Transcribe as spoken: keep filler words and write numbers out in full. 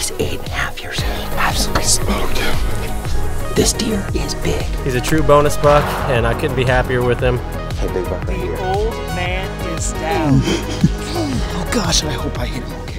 He's eight and a half years old. Absolutely smoked him. This deer is big. He's a true bonus buck, and I couldn't be happier with him. Hey, big buck right here. The old man is down. Oh gosh, I hope I hit him okay.